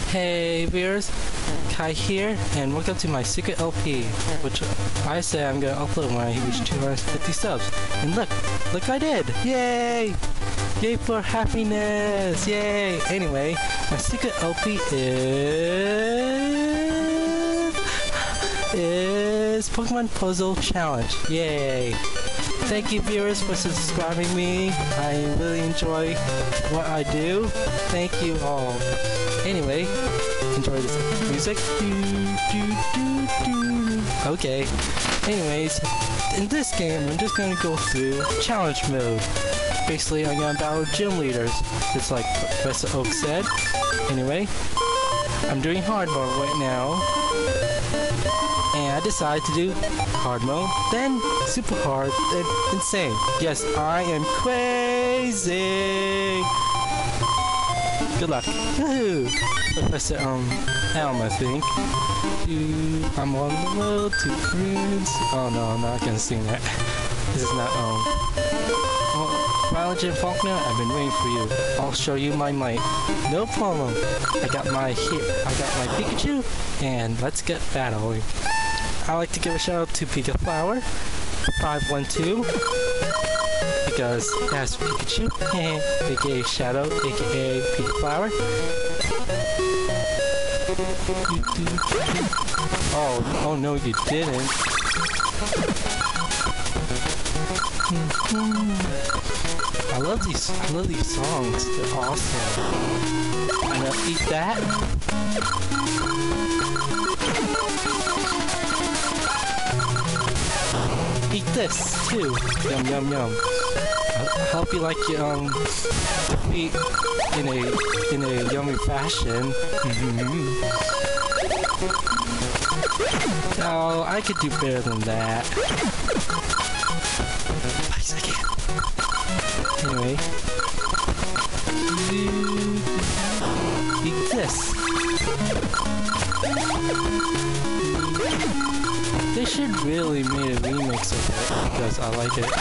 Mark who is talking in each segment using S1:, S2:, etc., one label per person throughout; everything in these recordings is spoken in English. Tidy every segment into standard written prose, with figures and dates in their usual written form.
S1: Hey viewers, Kite here, and welcome to my secret LP, which I say I'm gonna upload when I reach 250 subs. And look I did! Yay! Yay for happiness! Yay! Anyway, my secret LP is Pokemon Puzzle Challenge. Yay! Thank you viewers for subscribing me. I really enjoy what I do. Thank you all. Anyway, enjoy this music. Okay. Anyways, in this game, I'm just gonna go through challenge mode. Basically, I'm gonna battle gym leaders, just like Professor Oak said. Anyway, I'm doing hard mode right now. And I decided to do hard mode, then super hard, then insane. Yes, I am crazy. Good luck. Woohoo! Professor Elm, I think. I'm on the road to Prince. Oh no, I'm not gonna sing that. This is not Violet and Faulkner, I've been waiting for you. I'll show you my might. No problem. I got my Pikachu, and let's get battling. I like to give a shout out to Pika Flower 512 because that's Pikachu, aka Shadow, aka Pika Flower. Oh no, you didn't. I love these songs. They're awesome. I'm gonna eat that. Eat this too. Yum yum yum. I hope you like your eat in a yummy fashion. No, I could do better than that. Please, I can't. Anyway, eat this. They should really made a remix of it because I like it.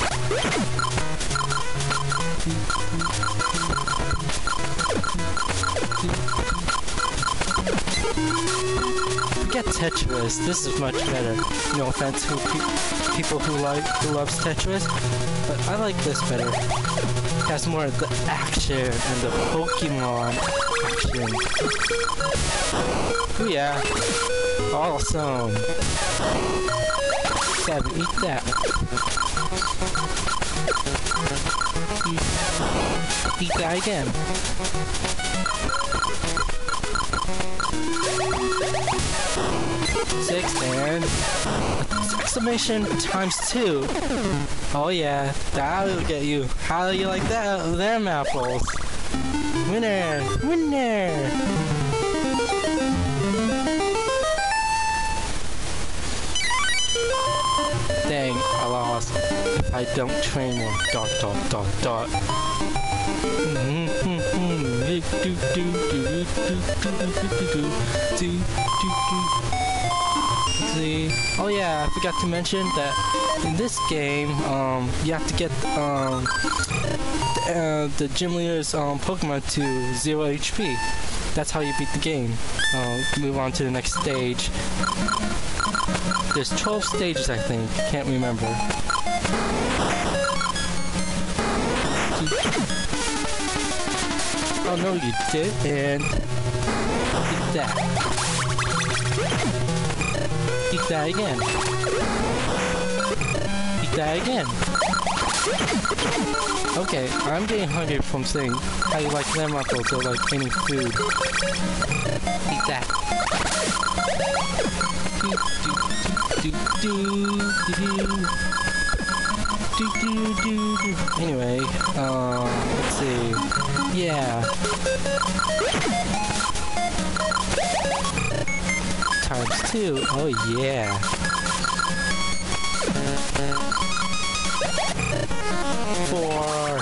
S1: Forget Tetris. This is much better. No offense to people who loves Tetris, but I like this better. It has more of the action and the Pokemon action. Oh yeah. Awesome. 7, eat that. Eat that again. 6 and exclamation times 2. Oh yeah, that'll get you. How do you like that? Them apples. Winner! Winner! Dang, I lost. If I don't train more. ... See. Oh yeah, I forgot to mention that in this game, you have to get the gym leader's Pokemon to 0 HP. That's how you beat the game. Move on to the next stage. There's 12 stages, I think. Can't remember. Oh no, you did, and eat that. Eat that again. Eat that again. Okay, I'm getting hungry from saying how you like them apples or like any food. Eat that. Anyway, let's see. Yeah. Times 2. Oh yeah. 4.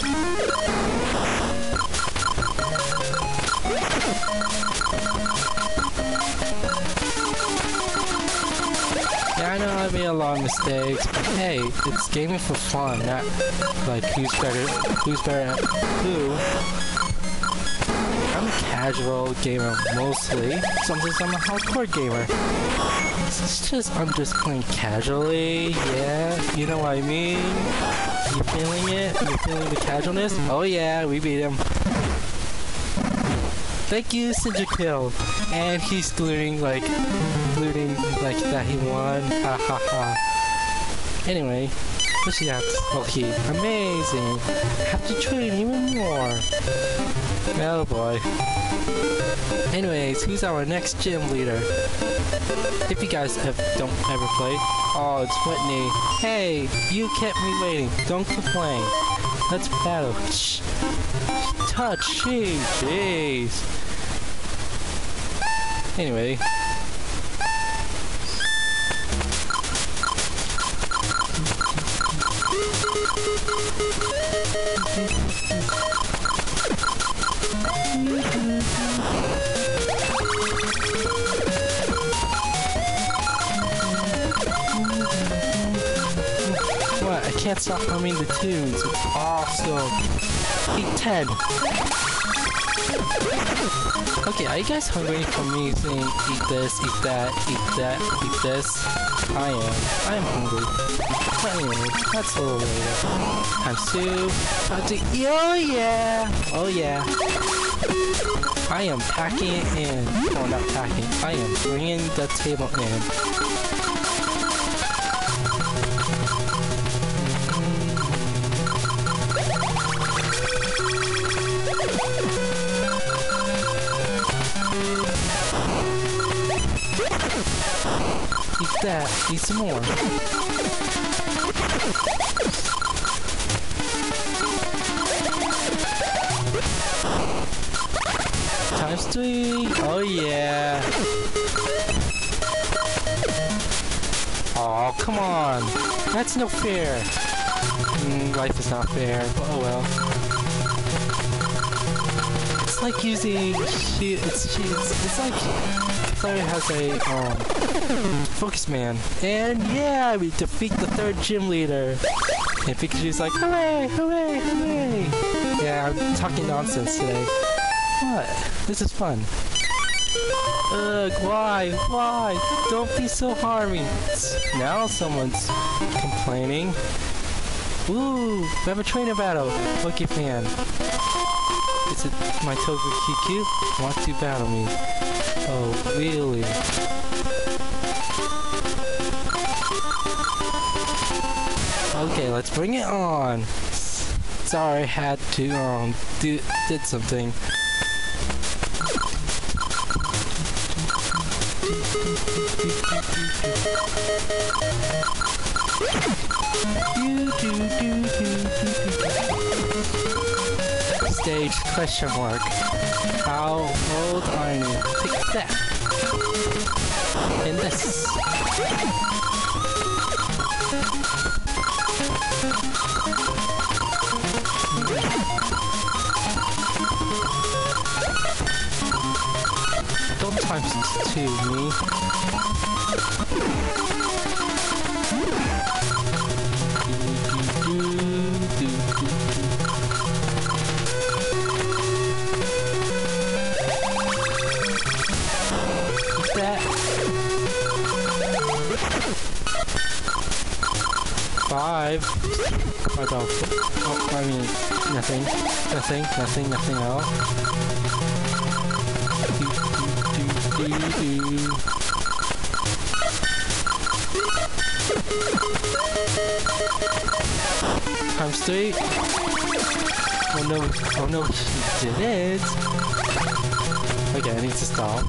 S1: Yeah, I know I made a lot of mistakes, but hey, it's gaming for fun, not like who's better at who. I'm a casual gamer mostly. Sometimes I'm a hardcore gamer. I'm just playing casually, yeah, you know what I mean? You feeling it? You feeling the casualness? Oh yeah, we beat him. Thank you, Sinjakill. And he's glooting like that he won. Ha ha ha. Anyway, what's he have to, well, he, amazing. Have to train even more. Oh boy. Anyways, who's our next gym leader? If you guys don't ever play, oh, it's Whitney. Hey, you kept me waiting. Don't complain. Let's battle. Shh. Touch. Jeez. Anyway. What? I can't stop humming the tunes. It's awesome. Eat 10. Okay, are you guys hungry for me saying eat this, eat that, eat that, eat this? I am hungry. But anyway, that's a little later. Times 2. About to, oh yeah! Oh yeah. I am packing it in. Oh, not packing. I am bringing the table in. Eat that. Eat some more. Times 3. Oh yeah. Oh, come on. That's no fair. Life is not fair. Oh well. It's like using it's like Claire has a focus man. And yeah, we defeat the 3rd gym leader. And Pikachu's like, hooray, hooray, hooray. Yeah, I'm talking nonsense today. What? This is fun. Ugh, why? Don't be so harming. Now someone's complaining. Ooh, we have a trainer battle. Lucky fan. Is it my Toga Kiku? Want to battle me? Oh, really? Okay, let's bring it on. Sorry, I had to did something. Stage question mark. How old are you? Take that. And this. Don't times 2 me. That 5. What about? Oh, I mean, nothing else. Times 3. Oh no, she did it. Okay, I need to stop.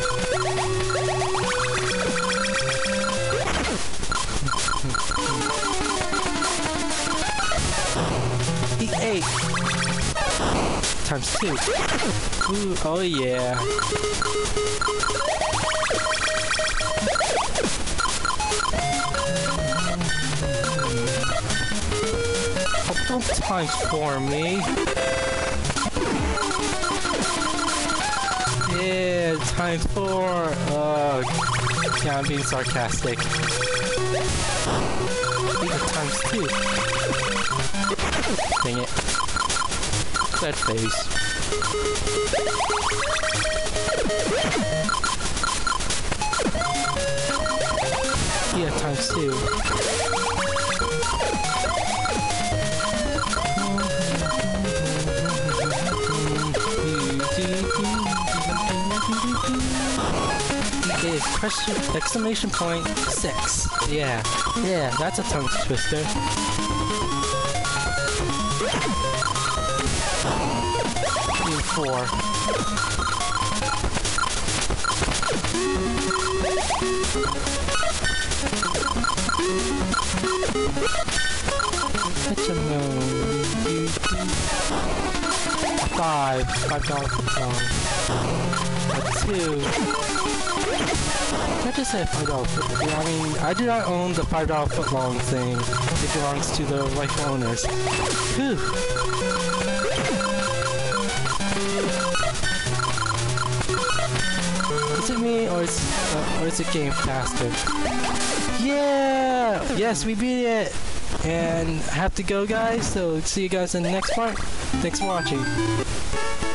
S1: Eat 8. Times 2. Ooh, oh yeah. Oh, don't times 4 me. Yeah, times 4. Yeah, I'm being sarcastic. Even times 2. Dang it. That face. Yeah, times 2. Is question exclamation point 6. Yeah, that's a tongue twister. Team 4. That's a no. 5 $5 2. I just said $5 foot. I mean, I do not own the $5 foot long thing. It belongs to the rightful owners. Whew. Is it me or is it game faster? Yeah! Yes, we beat it! And I have to go, guys, so see you guys in the next part. Thanks for watching.